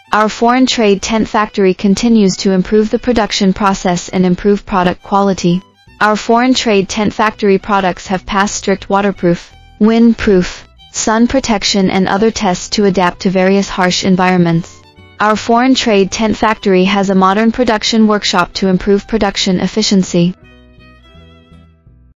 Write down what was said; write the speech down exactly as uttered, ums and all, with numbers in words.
Our foreign trade tent factory continues to improve the production process and improve product quality. Our foreign trade tent factory products have passed strict waterproof, windproof, sun protection and other tests to adapt to various harsh environments. Our foreign trade tent factory has a modern production workshop to improve production efficiency.